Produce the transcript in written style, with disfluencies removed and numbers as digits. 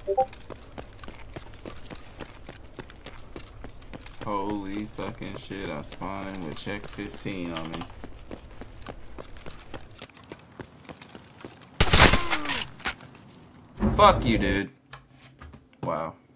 Holy fucking shit, I spawned in with check 15 on me. Fuck you, dude. Wow.